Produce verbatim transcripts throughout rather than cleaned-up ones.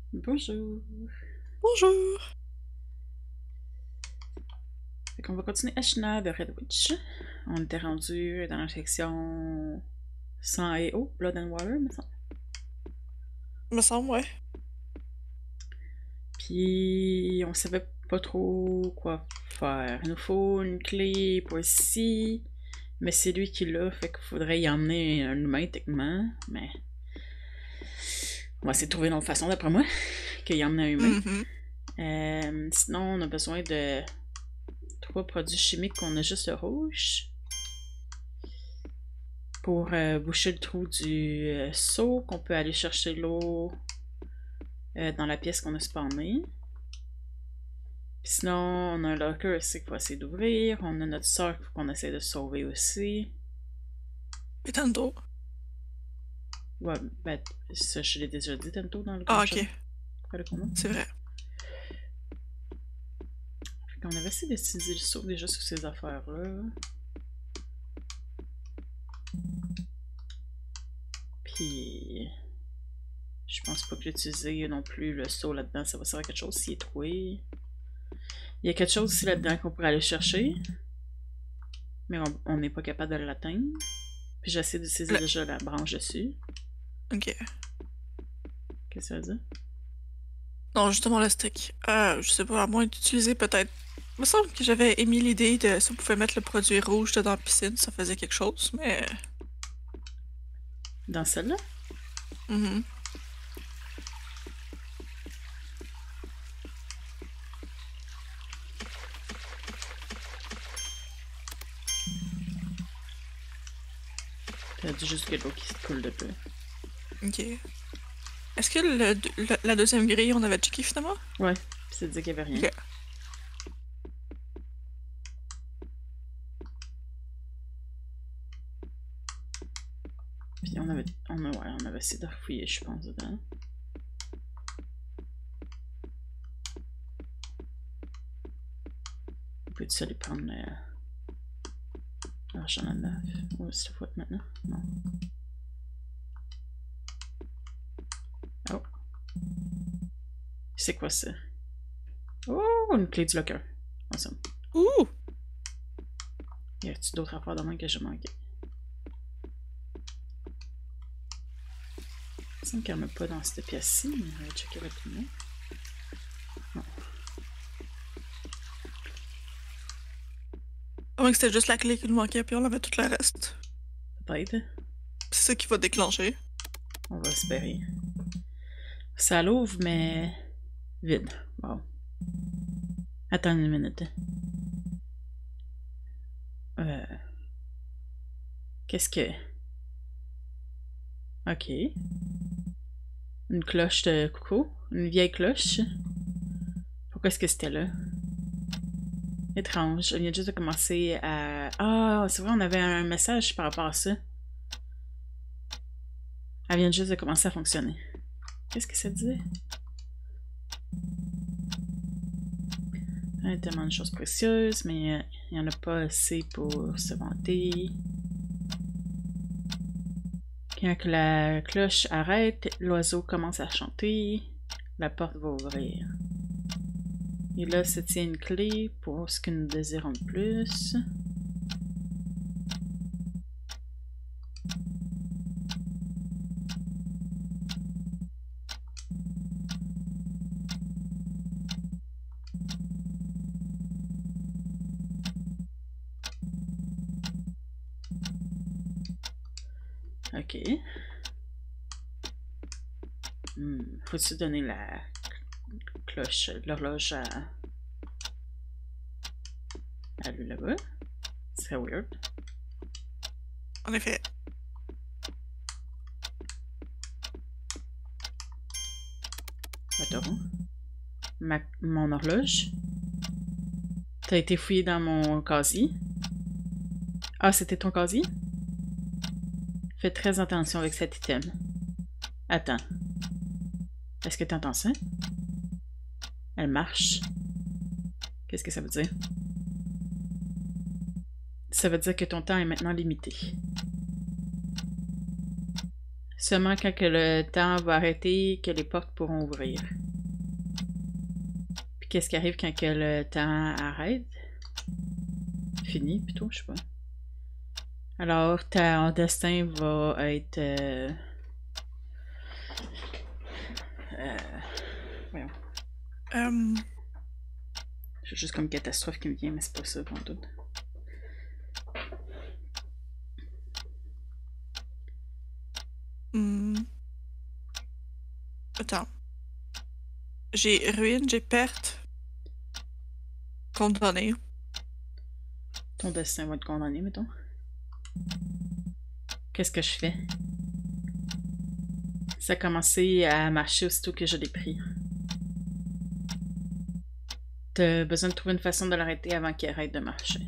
Bonjour. Bonjour! Fait qu'on va continuer Ashna de Red Witch. On était rendu dans la section sang et eau, Blood and Water, me semble. Me semble, ouais. Puis on savait pas trop quoi faire. Il nous faut une clé pour ici, mais c'est lui qui l'a, fait qu'il faudrait y emmener un humain techniquement, mais on va essayer de trouver une autre façon d'après moi qu'il y emmener un humain. Mhm. Euh, sinon, on a besoin de trois produits chimiques qu'on a juste le rouge. Pour euh, boucher le trou du euh, seau, qu'on peut aller chercher l'eau euh, dans la pièce qu'on a spawnée. Puis sinon, on a un locker aussi qu'il faut essayer d'ouvrir. On a notre sœur qu'on essaie de sauver aussi. Et tantôt. Ouais, ben, ça, je l'ai déjà dit tantôt dans le Ah, concha. ok. Après le combat. C'est vrai. Fait qu'on avait essayé d'utiliser le seau déjà sur ces affaires-là. Puis. Je pense pas que l'utiliser non plus, le seau là-dedans, ça va servir à quelque chose s'il est troué. Il y a quelque chose ici là-dedans qu'on pourrait aller chercher. Mais on n'est pas capable de l'atteindre. Puis j'essaie d'utiliser Le... déjà la branche dessus. Ok. Qu'est-ce que ça veut dire? Non, justement, le stick. Euh, je sais pas, à moins d'utiliser peut-être. Il me semble que j'avais émis l'idée de si on pouvait mettre le produit rouge dedans la piscine, ça faisait quelque chose, mais. Dans celle-là? Mhm. T'as dit juste que l'eau qui se coule de peu. Ok. Est-ce que le, le- la deuxième grille, on avait checké finalement? Ouais, puis ça disait qu'il y avait rien. Ok. Puis on avait, on, a, ouais, on avait essayé de refouiller, je pense, dedans. On peut-tu aller prendre euh, l'argent là-dedans? Ouais, c'est la faute maintenant? Non. Oh. C'est quoi ça? Oh, une clé du locker. Awesome. Ouh! Y a-tu d'autres affaires de moi que j'ai manqué? Il me semble qu'il n'y en a pas dans cette pièce-ci, mais on va checker rapidement. Non. À moins que c'était juste la clé qui nous manquait, puis on avait tout le reste. Peut-être. C'est ça qui va déclencher. On va espérer. Ça l'ouvre, mais vide. Wow. Attends une minute. Euh... Qu'est-ce que... Ok. Une cloche de coucou. Une vieille cloche. Pourquoi est-ce que c'était là? Étrange. Elle vient juste de commencer à... Ah, c'est vrai, on avait un message par rapport à ça. Elle vient juste de commencer à fonctionner. Qu'est-ce que ça disait? Il y a tellement de choses précieuses, mais euh, il n'y en a pas assez pour se vanter. Quand que la cloche arrête, l'oiseau commence à chanter. La porte va ouvrir. Et là, se tient une clé pour ce que nous désirons de plus. Ok. Hmm. Faut-tu donner la cloche, l'horloge à... à lui là-bas? C'est weird. En effet. Attends. Ma... Mon horloge. T'as été fouillé dans mon casier. Ah, c'était ton casier? Fais très attention avec cet item. Attends. Est-ce que t'entends ça? Elle marche. Qu'est-ce que ça veut dire? Ça veut dire que ton temps est maintenant limité. Seulement quand que le temps va arrêter, que les portes pourront ouvrir. Puis qu'est-ce qui arrive quand que le temps arrête? Fini, plutôt, je sais pas. Alors, ton destin va être... Euh... Euh... Voyons. Euh... J'ai juste comme catastrophe qui me vient, mais c'est pas ça, pour doute. Hmm. Attends. J'ai ruine, j'ai perte. Condamné. Ton destin va être condamné, mettons. Qu'est-ce que je fais? Ça a commencé à marcher aussitôt que je l'ai pris. T'as besoin de trouver une façon de l'arrêter avant qu'il arrête de marcher.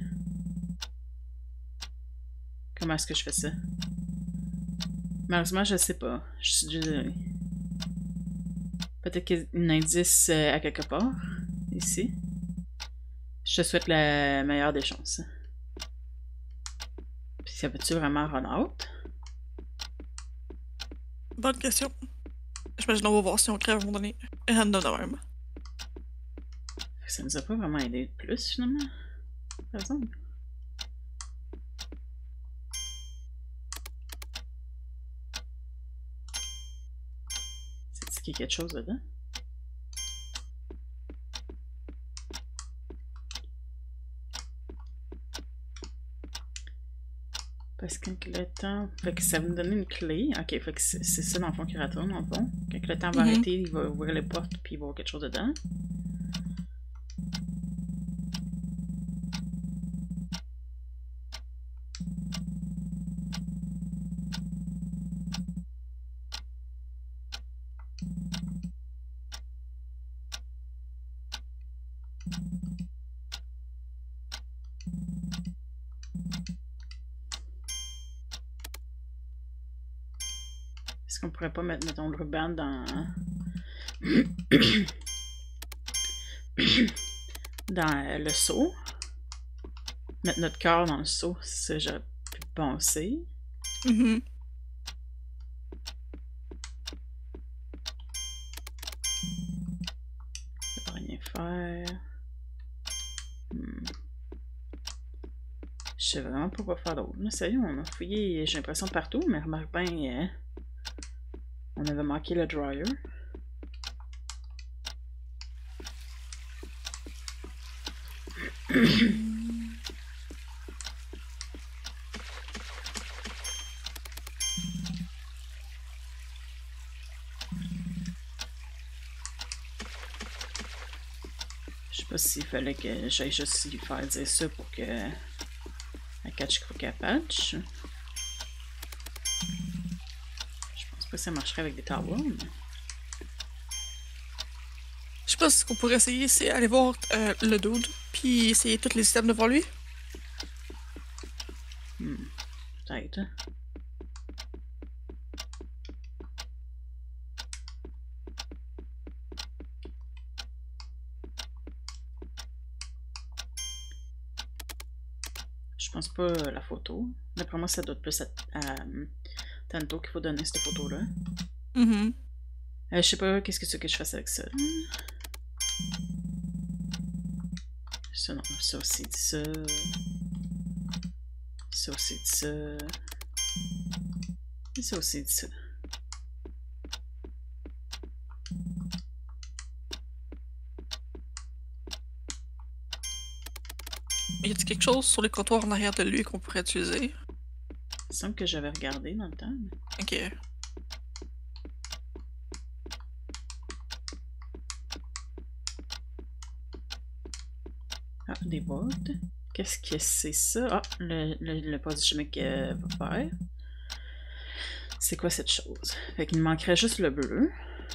Comment est-ce que je fais ça? Malheureusement, je sais pas. Je suis désolée. Peut-être qu'il y a un indice à quelque part, ici. Je te souhaite la meilleure des chances. Puis ça veut-tu vraiment run out? Bonne question. J'imagine qu'on va voir si on crève à un moment donné. Random de même. Ça nous a pas vraiment aidé de plus, finalement. Par exemple. C'est-tu qu'il y a quelque chose dedans? Parce que le temps... Fait que ça va me donner une clé. Ok, fait que c'est ça dans le fond qui retourne, dans le fond. Quand le temps va mm-hmm. arrêter, il va ouvrir les portes puis il va y avoir quelque chose dedans. Est-ce qu'on pourrait pas mettre, mettons, le ruban dans... dans le seau? Mettre notre cœur dans le seau, c'est ça que j'aurais pu penser. Mm-hmm. Ça va rien faire. Hmm. Je sais vraiment pas quoi faire d'autre. Sérieux, on a fouillé, j'ai l'impression, partout, mais remarque bien... Euh... On avait manqué le dryer. Je sais pas s'il fallait que j'aille juste lui faire dire ça pour que elle catch croquet patch. Que ça marcherait avec des towels. Je sais pas ce qu'on pourrait essayer, c'est aller voir euh, le dude, puis essayer tous les items devant lui. Hmm. Peut-être. Je pense pas euh, la photo. D'après moi, ça doit être plus à, à Tanto qu'il faut donner cette photo-là. Mm-hmm. Euh, je sais pas qu'est-ce que tu veux que je fasse avec ça. Ça non, ça aussi dit ça. Ça aussi dit ça. Et ça aussi dit ça. Y a-t-il quelque chose sur les comptoirs en arrière de lui qu'on pourrait utiliser? Il semble que j'avais regardé dans le temps. Mais... Ok. Ah, des boîtes. Qu'est-ce que c'est ça? Ah, le, le, le produit chimique euh, va faire. C'est quoi cette chose? Fait qu'il me manquerait juste le bleu.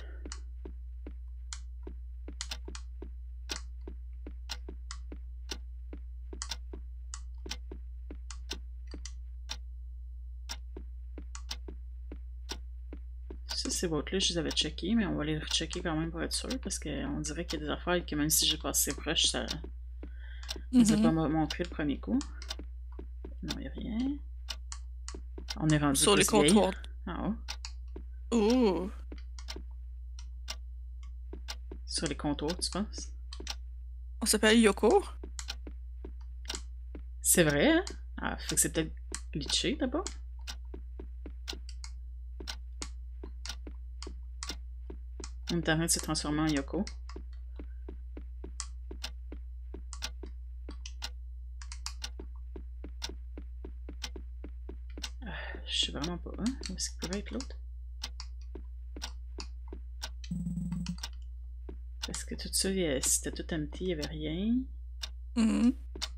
Ça, ces boîtes-là, je les avais checkées, mais on va les rechecker quand même pour être sûr, parce qu'on dirait qu'il y a des affaires que même si j'ai passé proche, ça ne nous a pas montré le premier coup. Non, il n'y a rien. On est rendu sur les comptoirs. Ah oh. Ouh! Sur les contours, tu penses? On s'appelle Yoko? C'est vrai, hein? Ah, fait que c'est peut-être glitché d'abord. On est en train de se transformer en Yoko. Ah, je sais vraiment pas, hein? Où est-ce qu'il pourrait être l'autre? Parce que tout ça, c'était tout empty, il n'y avait rien. Mm-hmm.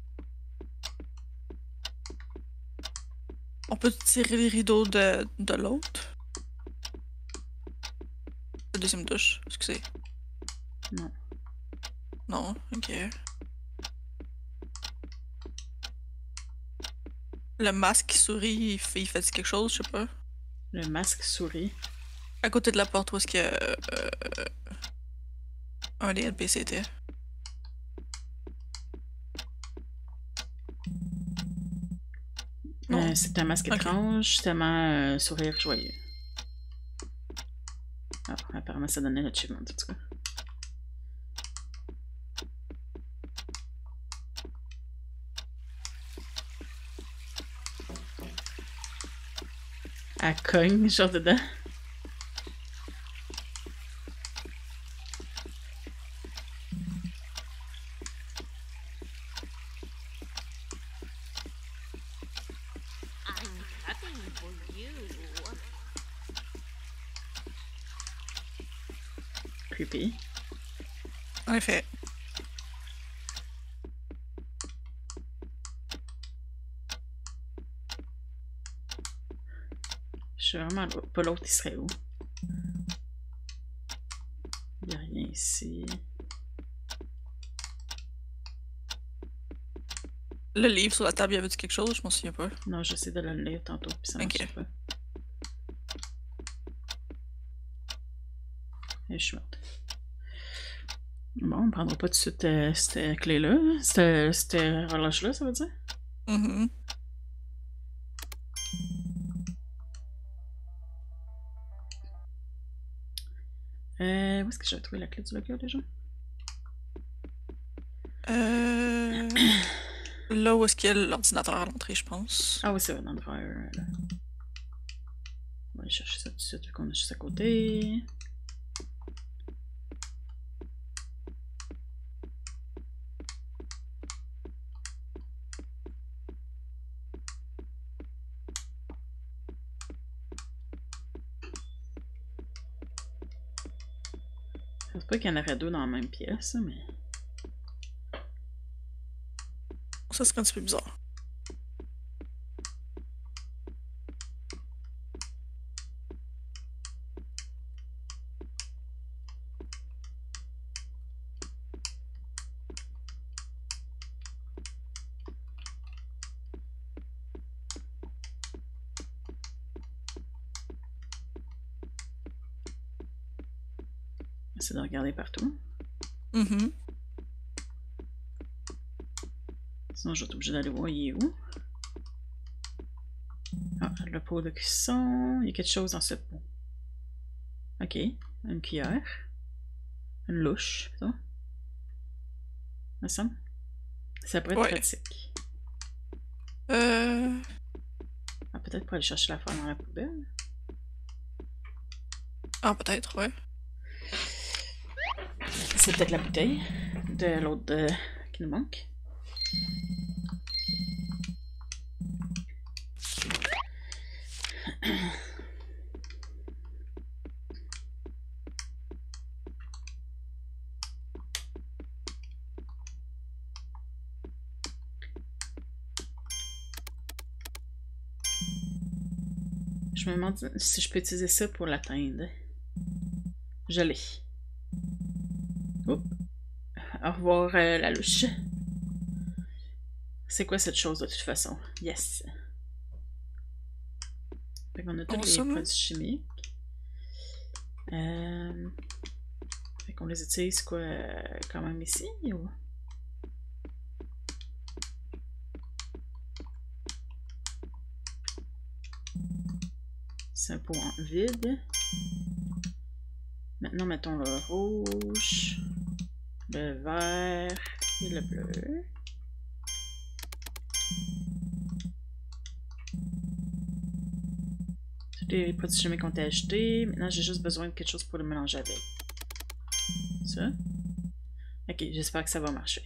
On peut tirer les rideaux de, de l'autre? La deuxième douche, excusez. Non. Non, ok. Le masque qui sourit, il fait, il fait quelque chose, je sais pas. Le masque sourit. À côté de la porte où est-ce que euh, un des N P C était. Non. Euh, c'est un masque okay. étrange, tellement euh, sourire joyeux. Ah, apparemment ça donnait l'achievement en tout cas. Elle cogne, genre dedans. Creepy. En effet. Je suis vraiment pas l'autre, il serait où? Il n'y a rien ici. Le livre sur la table, il y avait quelque chose? Je m'en souviens pas. Non, j'essaie de le lire tantôt, puis ça marchait okay. pas. Et je suis morte. Bon, on prendra pas tout de suite euh, cette clé-là. Cette, cette horloge-là, ça veut dire? Mm-hmm. Euh, où est-ce que j'ai trouvé la clé du locker déjà? Euh... là où est-ce qu'il y a l'ordinateur à l'entrée, je pense. Ah oui, c'est vrai, dans le dryer, là. On va aller chercher ça tout de suite, vu qu'on est juste à côté. Je pense pas qu'il y en aurait deux dans la même pièce, mais... Ça serait un petit peu bizarre. J'essaie de regarder partout. Mm-hmm. Sinon, je vais être obligée d'aller voir il est où. Ah, le pot de cuisson. Il y a quelque chose dans ce pot. Ok. Une cuillère. Une louche, ça. Me semble. Ça pourrait être ouais. pratique. Euh... Ah, peut-être pour aller chercher l'affaire dans la poubelle. Ah, peut-être, ouais. C'est peut-être la bouteille de l'autre euh, qui nous manque. Je me demande si je peux utiliser ça pour l'atteindre. Je l'ai. Oups. Au revoir euh, la louche. C'est quoi cette chose de toute façon? Yes. Fait qu'on a tous les Awesome. produits chimiques. Euh... Fait qu'on les utilise quoi euh, quand même ici ou... C'est un pot en vide. Maintenant, mettons le rouge, le vert et le bleu. Tous les produits chimiques ont été achetés. Maintenant, j'ai juste besoin de quelque chose pour le mélanger avec. Ça. Ok, j'espère que ça va marcher.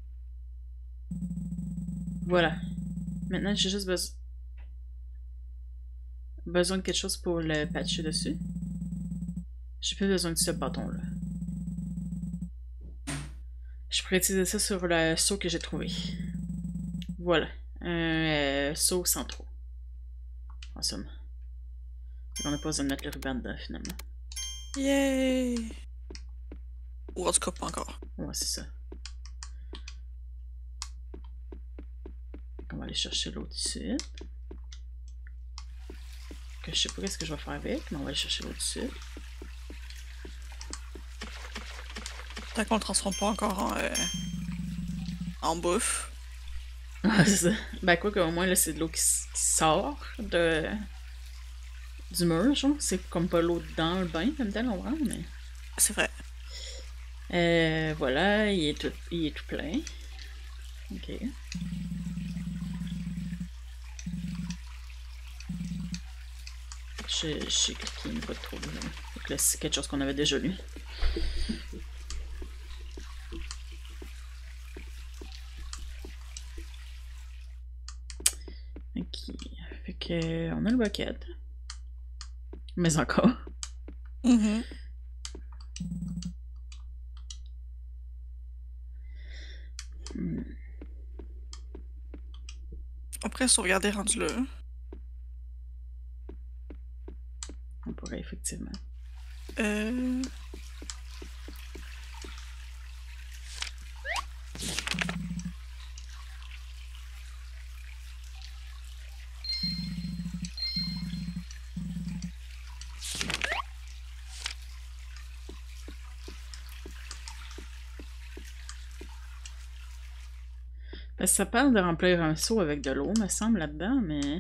Voilà. Maintenant, j'ai juste besoin... besoin de quelque chose pour le patcher dessus. J'ai plus besoin de ce bâton-là. Je pourrais utiliser ça sur le seau que j'ai trouvé. Voilà. Un euh, seau sans trou. En somme. On n'a pas besoin de mettre le ruban dedans, finalement. Yay! Ou en tout cas, pas encore. Ouais, c'est ça. On va aller chercher l'autre ici. Que je sais pas ce que je vais faire avec, mais on va aller chercher l'autre ici. Tant qu'on le transforme pas encore en, euh, en bouffe. Ah, c'est ça. Ben, quoi qu'au moins, là, c'est de l'eau qui, qui sort de... du mur, genre. C'est comme pas l'eau dans le bain, comme tel, on voit, mais... C'est vrai. Euh, voilà, il est tout, il est tout plein. Ok. J'ai cliqué une fois de trop. Donc là, c'est quelque chose qu'on avait déjà lu. Ok. Fait que, on a le bucket. Mais encore. Mm-hmm. Hmm. Après, sauvegarder rendu là. On pourrait effectivement. Euh... Parce que ça parle de remplir un seau avec de l'eau, me semble, là-dedans, mais...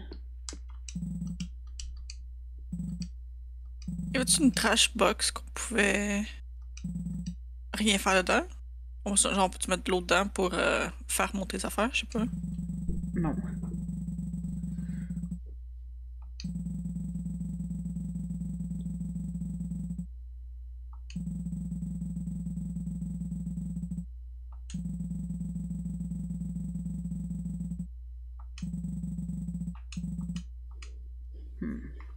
Y avait-tu une trash box qu'on pouvait rien faire dedans? Ou ça, genre, peux-tu mettre de l'eau dedans pour euh, faire monter les affaires? Je sais pas. Non. Hmm.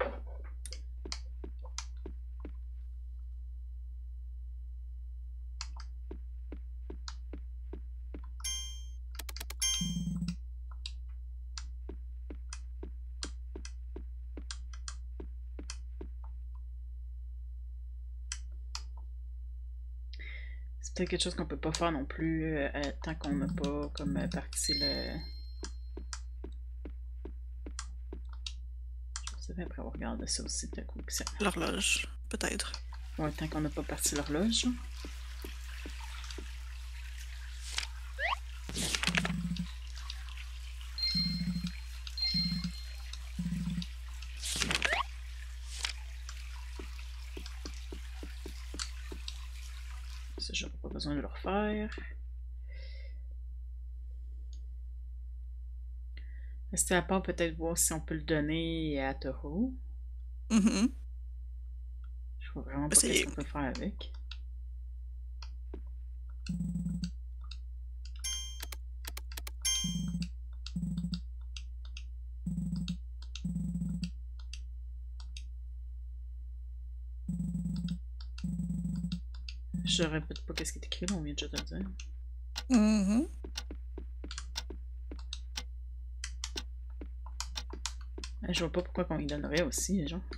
C'est peut-être quelque chose qu'on peut pas faire non plus euh, tant qu'on n'a pas comme euh, parti le... Je sais pas, après avoir regardé ça aussi, peut-être que ça... L'horloge, peut-être. Ouais, tant qu'on n'a pas parti l'horloge. Ça, j'aurais pas besoin de le refaire. Rester à part, peut-être voir si on peut le donner à Toro. Mm-hmm. Je vois vraiment pas Essayer. qu'est-ce qu'on peut faire avec. Je répète pas qu'est-ce qui est écrit, mais on vient déjà de le dire. Mm-hmm. Je vois pas pourquoi qu'on lui donnerait aussi, genre.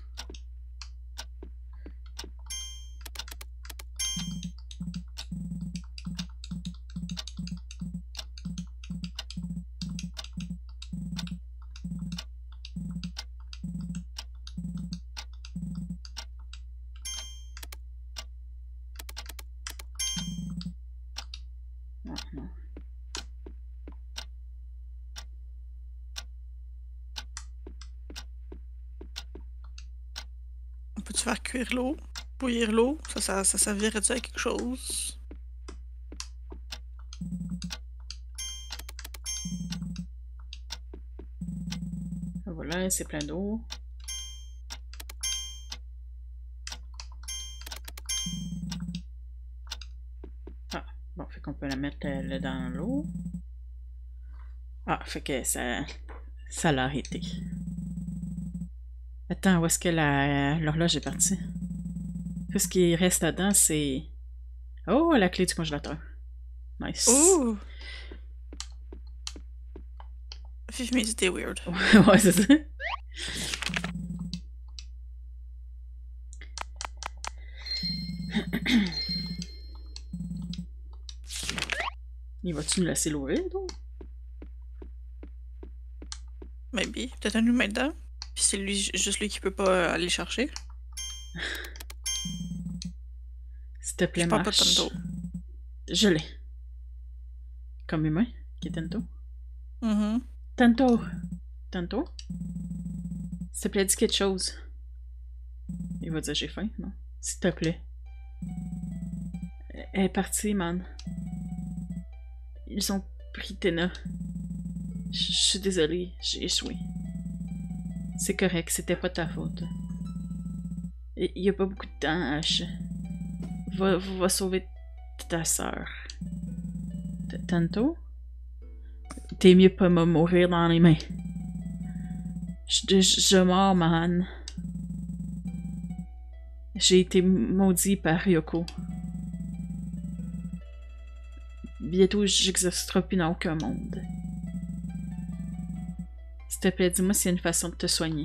Non, non. On peut peux-tu faire cuire l'eau? Bouillir l'eau? Ça, ça, ça servirait-tu à quelque chose? Voilà, c'est plein d'eau. Ah, bon, fait qu'on peut la mettre euh, là dans l'eau. Ah, fait que ça, ça l'a arrêté. Attends, où est-ce que la, l'horloge est partie? Tout ce qui reste là-dedans, c'est... Oh, la clé du congélateur. Nice. Ouh! Vive mes idées weird. Ouais, c'est ça. Il va-tu nous laisser l'ouvrir, donc? Maybe. Peut-être un humain dedans. Puis c'est lui, juste lui qui peut pas aller chercher. S'il te plaît, Je parle pas marche. de Tanto. Je l'ai. Comme humain, qui est Tanto. Mm-hmm. Tanto. Tanto. S'il te plaît, dis quelque chose. Il va dire j'ai faim, non? S'il te plaît. Elle est partie, man. Ils ont pris Tena. Je suis désolée, j'ai échoué. C'est correct, c'était pas ta faute. Il y a pas beaucoup de temps, Ash. Va, va sauver ta sœur. Tanto? T'es mieux pas me mourir dans les mains. Je, je, je meurs, man. J'ai été maudit par Ryoko. Bientôt, j'existerai plus dans aucun monde. S'il te plaît, dis-moi s'il y a une façon de te soigner.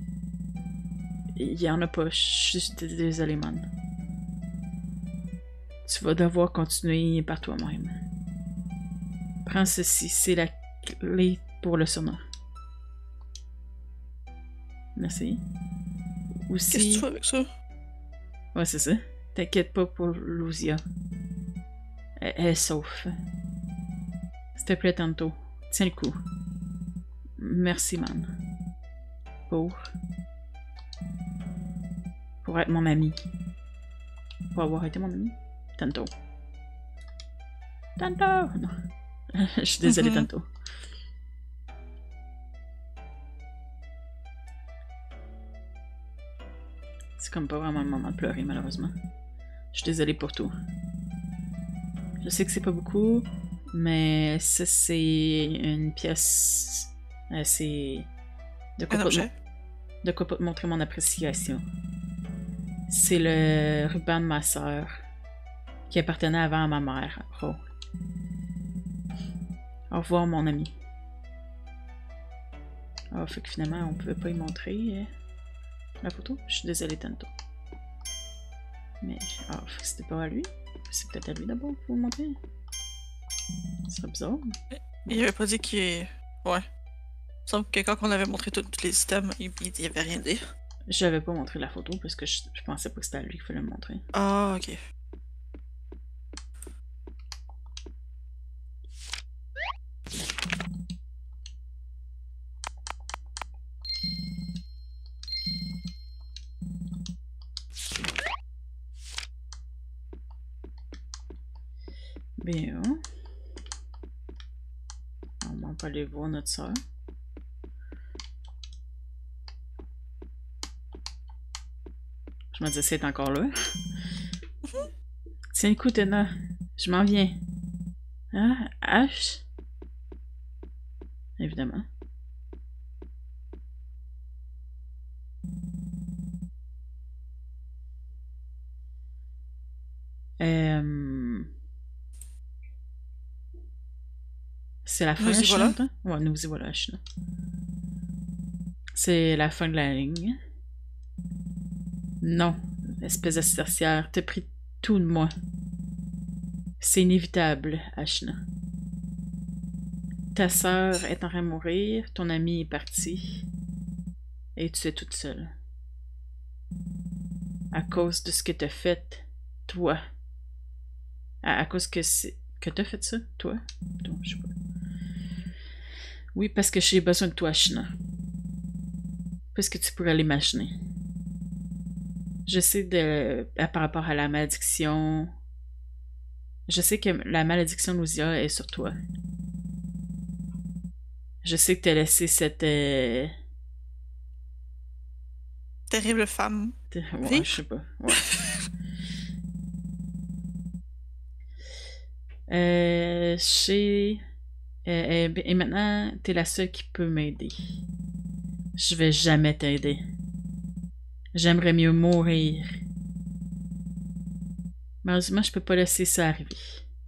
Il y en a pas, je suis désolée, man. Tu vas devoir continuer par toi-même. Prends ceci, c'est la clé pour le sauna. Merci. Aussi... Qu'est-ce que tu fais avec ça? Ouais, c'est ça. T'inquiète pas pour Luzia. Elle, elle est sauf. S'il te plaît, Tanto. Tiens le coup. Merci, man. Pour... Pour être mon ami. Pour avoir été mon ami. Tanto. Tanto! Non. Je suis désolée, Mm-hmm. Tanto. C'est comme pas vraiment le moment de pleurer, malheureusement. Je suis désolée pour tout. Je sais que c'est pas beaucoup, mais ça, c'est une pièce... Euh, c'est... De quoi, Un pas objet? de quoi pas te montrer mon appréciation. C'est le ruban de ma sœur, qui appartenait avant à ma mère. Oh. Au revoir, mon ami. Ah, oh, fait que finalement, on pouvait pas y montrer euh, la photo. Je suis désolée, Tanto. Mais, ah, oh, c'était pas à lui. C'est peut-être à lui d'abord pour vous montrer. Ce serait bizarre. Il avait pas dit qu'il est... Ouais. Il semble que quand on avait montré tous les systèmes, il, il avait rien dit. J'avais pas montré la photo parce que je, je pensais pas que c'était à lui qu'il fallait le montrer. Ah, ok. Bien. On va aller voir notre soeur. Je me disais, c'est encore là. Tiens, écoute, Anna. Je m'en viens. Hein? Ash? Évidemment. Euh... C'est la fin, Nous y Ash, voilà. là? Ouais, nous y voilà, Ash, là. C'est la fin de la ligne. Non, espèce de sorcière, t'as pris tout de moi. C'est inévitable, Ashna. Ta sœur est en train de mourir, ton ami est parti, et tu es toute seule. À cause de ce que t'as fait, toi. À, à cause que c'est... Que t'as fait ça, toi? Donc, je sais pas. Oui, parce que j'ai besoin de toi, Ashna. Parce que tu pourrais l'imaginer. Je sais de... à- par rapport à la malédiction... Je sais que la malédiction de Lucia est sur toi. Je sais que t'as laissé cette... euh, Terrible femme. t- Ouais, Vivre? je sais pas. Ouais. Euh, je sais... euh, euh, et maintenant, t'es la seule qui peut m'aider. Je vais jamais t'aider. J'aimerais mieux mourir. Malheureusement, je peux pas laisser ça arriver.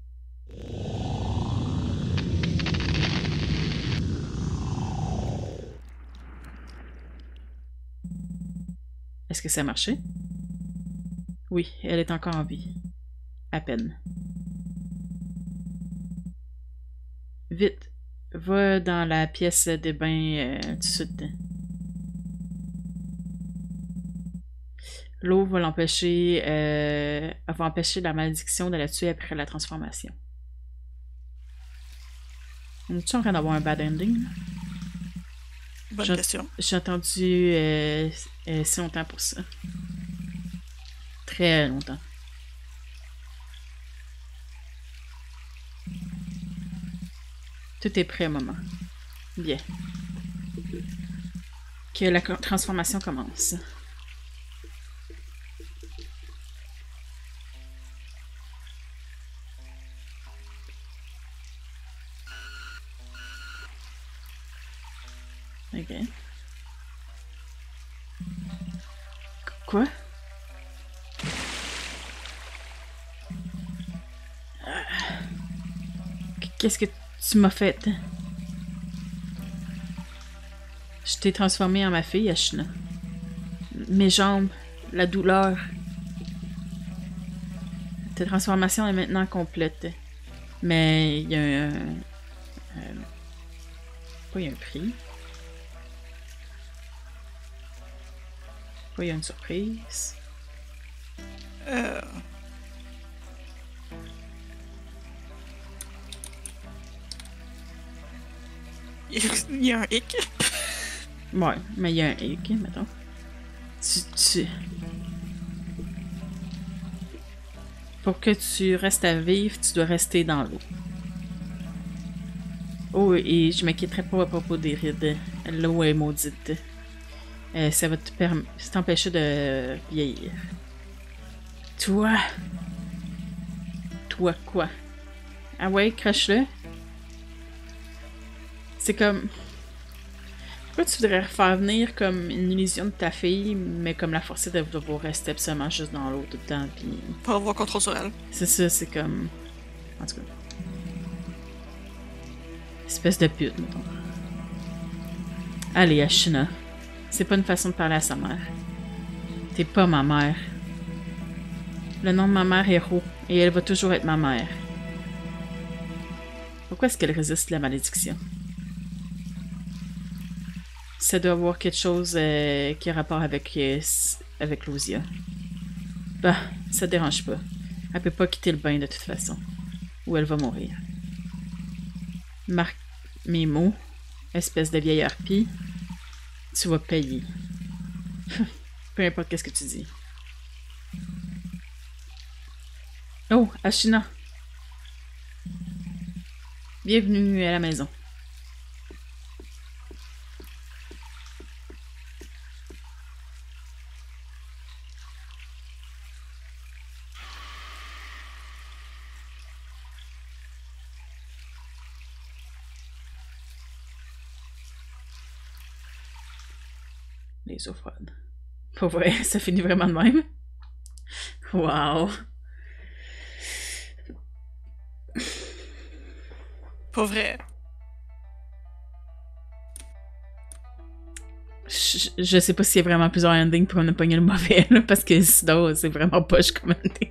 Est-ce que ça a marché? Oui, elle est encore en vie. À peine. Vite, va dans la pièce de bain euh, tout de suite. L'eau va l'empêcher... Euh, elle va empêcher la malédiction de la tuer après la transformation. On est-tu en train d'avoir un bad ending? Là? Bonne J'ai- question. J'ai attendu euh, euh, si longtemps pour ça. Très longtemps. Tout est prêt, maman. Bien. Que la co- transformation commence. Ok. Quoi? Qu'est-ce que tu m'as fait? Je t'ai transformée en ma fille, Ashina. Mes jambes, la douleur. Ta transformation est maintenant complète. Mais il y a un... Euh, pas il y a un prix. Pas il y a une surprise. Euh... Il y a un hic. Ouais, mais il y a un hic, mettons. Tu, tu... Pour que tu restes à vivre, tu dois rester dans l'eau. Oh, et je m'inquiéterais pas à propos des rides. L'eau est maudite. Euh, ça va te perm- t'empêcher de vieillir. Toi... Toi quoi? Ah ouais, crache-le. C'est comme... Pourquoi tu voudrais faire venir comme une illusion de ta fille, mais comme la forcer de devoir rester absolument juste dans l'eau tout le temps, puis... Pour avoir contrôle sur elle. C'est ça, c'est comme... En tout cas... Espèce de pute, mettons. Allez, Ashina. C'est pas une façon de parler à sa mère. T'es pas ma mère. Le nom de ma mère est Ro, et elle va toujours être ma mère. Pourquoi est-ce qu'elle résiste la malédiction? Ça doit avoir quelque chose euh, qui a rapport avec, euh, avec Lucia. Bah, ça te dérange pas. Elle peut pas quitter le bain de toute façon. Ou elle va mourir. Marque mes mots, espèce de vieille harpie. Tu vas payer. Peu importe qu'est-ce que tu dis. Oh, Ashina. Bienvenue à la maison. Les eaux froides. Pour vrai, ça finit vraiment de même. Wow. Pas vrai. Je, je sais pas s'il y a vraiment plusieurs endings pour ne pogner le mauvais, là, parce que sinon, c'est vraiment poche comme ending.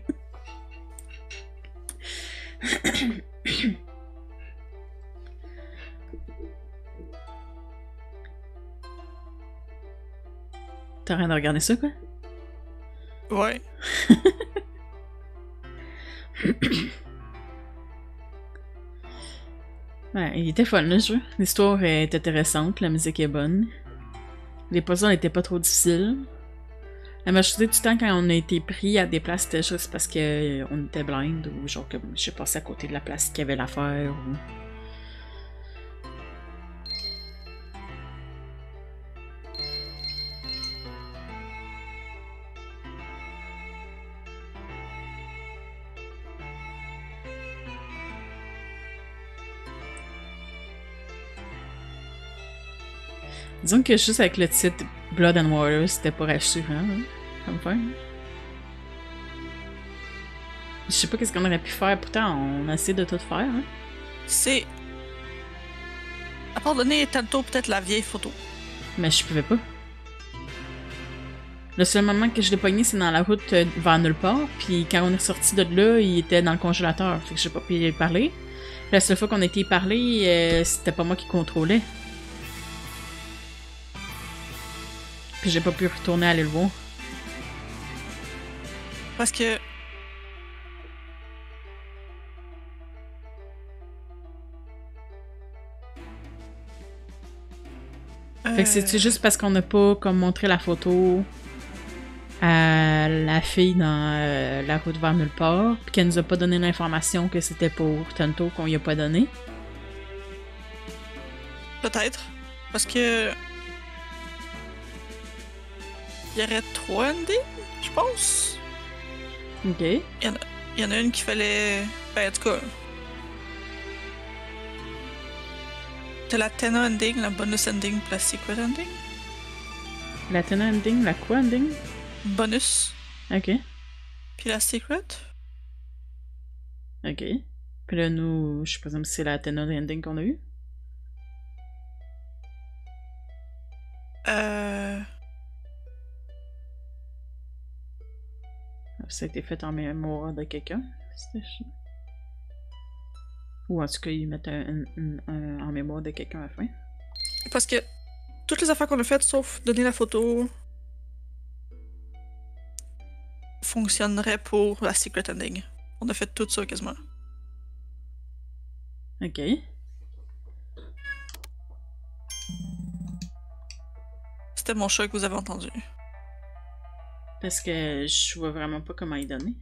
T'as rien de regarder ça, quoi? Ouais. Ouais, il était fun, le jeu. L'histoire est intéressante, la musique est bonne. Les puzzles n'étaient pas trop difficiles. La majorité du temps, quand on a été pris à des places, c'était juste parce qu'on était blind ou genre que j'ai passé à côté de la place qu'il y avait l'affaire ou... Disons que juste avec le titre Blood and Water, c'était pas rassurant, hein, comme faire. Je sais pas qu'est-ce qu'on aurait pu faire, pourtant on a essayé de tout faire. Hein. C'est... À part donner tantôt peut-être la vieille photo. Mais je pouvais pas. Le seul moment que je l'ai pogné, c'est dans la route vers nulle part, puis quand on est sorti de là, il était dans le congélateur, fait que j'ai pas pu y parler. Puis la seule fois qu'on a été y parler, euh, c'était pas moi qui contrôlais. Puis j'ai pas pu retourner aller le voir. Parce que... Fait que c'est juste parce qu'on n'a pas comme montré la photo à la fille dans euh, la route vers nulle part, puis qu'elle nous a pas donné l'information que c'était pour Tanto qu'on y a pas donné. Peut-être. Parce que... Il y aurait trois endings, je pense. Ok. Il y en a, il y en a une qui fallait... Ben, en tout cas... T'as la Tena ending, la bonus ending, puis la secret ending. La Tena ending, la quoi ending? Bonus. Ok. Puis la secret. Ok. Puis là, nous, je présume que c'est la Tena ending qu'on a eu. Euh... Ça a été fait en mémoire de quelqu'un. Ou en tout cas, ils mettent un, un, un, un en mémoire de quelqu'un à la fin. Parce que toutes les affaires qu'on a faites, sauf donner la photo, fonctionneraient pour la secret ending. On a fait tout ça quasiment. Ok. C'était mon chat que vous avez entendu. Parce que je vois vraiment pas comment y donner.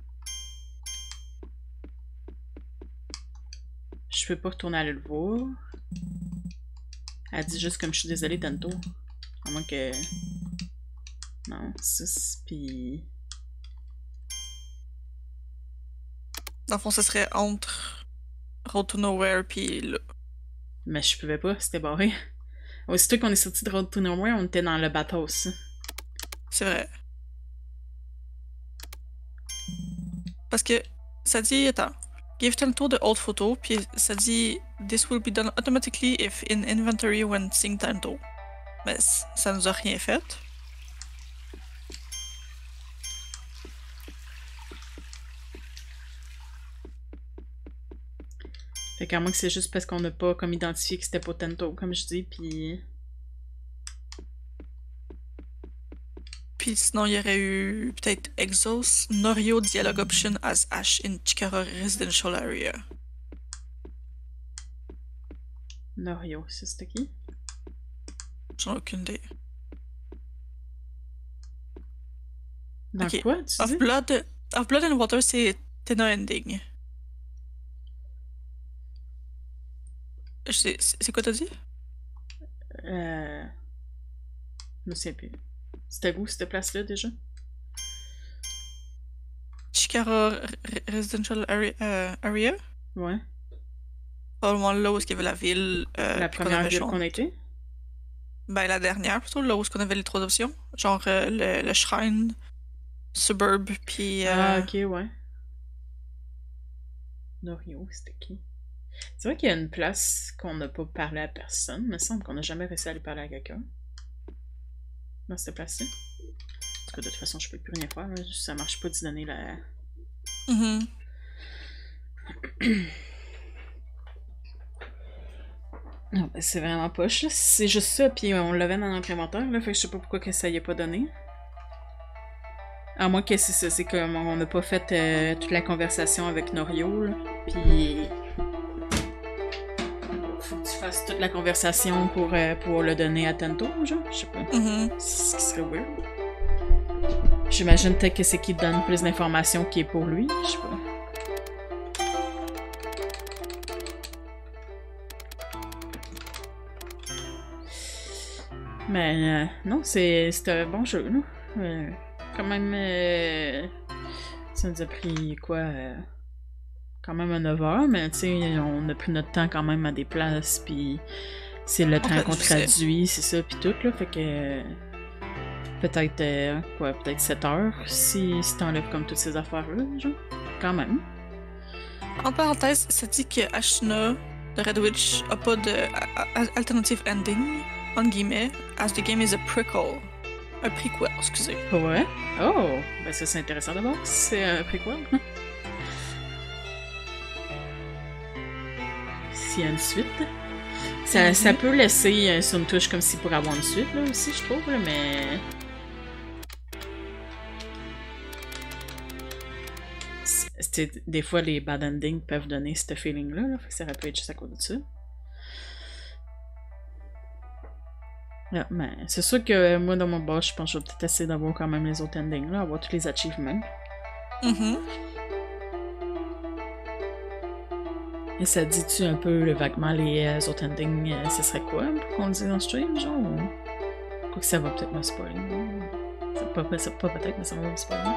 Je peux pas retourner aller le voir. Elle dit juste comme je suis désolée tantôt. À moins que... Non, six, pis... Dans le fond, ce serait entre Road to Nowhere pis là. Mais je pouvais pas, c'était barré. Aussitôt qu'on est sorti de Road to Nowhere, on était dans le bateau aussi. C'est vrai. Parce que ça dit, attends, give Tento the old photo, puis ça dit this will be done automatically if in inventory when seeing Tento. Mais ça nous a rien fait. Fait qu'à moins que c'est juste parce qu'on n'a pas comme identifié que c'était pas Tento, comme je dis, puis... Puis sinon, il y aurait eu peut-être Exos, Norio Dialogue Option as Ash in Chikara Residential Area. Norio, ça c'était qui? J'en ai aucune idée. Dans okay. quoi, tu Of dis? Blood, of Blood and Water, c'est Tena Ending. C'est quoi t'as dit? Euh... Je me souviens plus. C'était où, cette place-là, déjà? Chikara Residential Area, euh, area? Ouais. Probablement là où il y avait la ville. Euh, la première ville qu'on a été? Ben, la dernière, plutôt, là où on avait les trois options. Genre euh, le, le Shrine, Suburb, puis... Euh... Ah, ok, ouais. Norio, c'était qui? C'est vrai qu'il y a une place qu'on n'a pas parlé à personne. Il me semble qu'on n'a jamais réussi à aller parler à quelqu'un. Dans cette place-ci. En tout cas, de toute façon, je peux plus rien faire. Là. Ça marche pas d'y donner la... Mm-hmm. Non, ben c'est vraiment poche. C'est juste ça, puis on l'avait dans notre inventaire. Là, fait que je sais pas pourquoi que ça y est pas donné. À moins que c'est ça, c'est comme on n'a pas fait euh, toute la conversation avec Norio, là. Puis... Faut que tu fasses toute la conversation pour euh, pouvoir le donner à Tento, genre? Je sais pas. Mm-hmm. C'est ce qui serait weird. J'imagine peut-être que c'est qui donne plus d'informations qui est pour lui, je sais pas. Mais euh, non, c'est un bon jeu, là. Euh, quand même, euh, ça nous a pris quoi? Euh, quand même à neuf heures, mais tu sais, on a pris notre temps quand même à des places, puis c'est le temps qu'on traduit, c'est ça, puis tout, là, fait que... Euh, peut-être, euh, quoi, peut-être sept heures, si, si t'enlèves comme toutes ces affaires-là, genre. Quand même. En parenthèse, ça dit que Ashina de Red Witch a pas de alternative ending, en guillemets, as the game is a prequel. Un prequel, excusez. Ouais? Oh! Ben ça, c'est intéressant d'abord. C'est un prequel. S'il y a une suite. Ça, mm-hmm. ça peut laisser euh, sur une touche comme si pour avoir une suite, là, aussi, je trouve, là, mais... C'est, des fois, les bad endings peuvent donner ce feeling-là, là, fait que ça aurait pu être juste à cause de ça. Yeah, mais c'est sûr que moi, dans mon boss, je pense que je vais peut-être essayer d'avoir quand même les autres endings, là, avoir tous les achievements. Mm-hmm. Et ça dit-tu un peu vaguement les euh, autres endings, euh, ce serait quoi pour qu'on le dise dans le stream, genre? Ou... Quoi que ça va peut-être me spoiler. C'est pas, pas, pas peut-être, mais ça va me spoiler.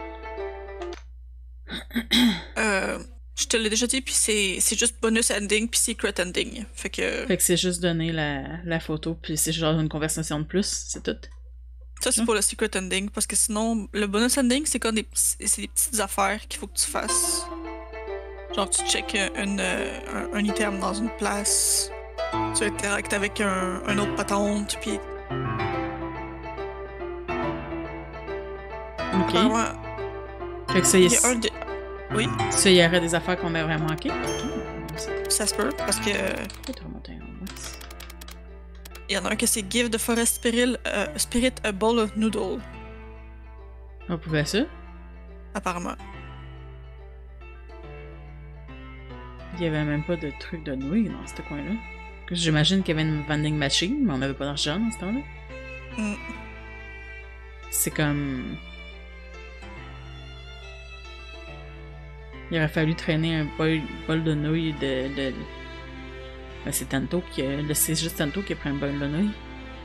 euh, je te l'ai déjà dit, puis c'est juste bonus ending puis secret ending. Fait que... Fait que c'est juste donner la, la photo, puis c'est genre une conversation de plus, c'est tout? Ça, c'est pour le secret ending, parce que sinon, le bonus ending, c'est comme des, c'est des petites affaires qu'il faut que tu fasses. Genre, tu checkes un, un, un item dans une place, tu interactes avec un, un autre patente, puis... Ok. Ah, ouais. Fait que ça, y il y a un de... Oui? Ça, il y aurait des affaires qu'on aurait manquées? Ça se peut, parce que... Pourquoi t'as remonté en bas? Il y en a un que c'est Give the Forest Spirit, uh, Spirit a Bowl of Noodle. On pouvait ça? Apparemment. Il y avait même pas de truc de nouilles dans ce coin-là. J'imagine qu'il y avait une vending machine, mais on avait pas d'argent dans ce temps-là. Mm. C'est comme... Il aurait fallu traîner un bol, bol de nouilles de... de... Ben, c'est Tanto qui a... C'est juste Tanto qui a pris un bol de nouilles.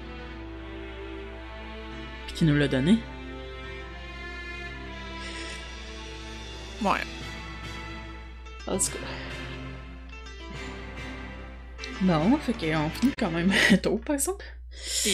Puis qui nous l'a donné. Ouais. En tout cas... Bon, fait qu'on finit quand même tôt, par exemple.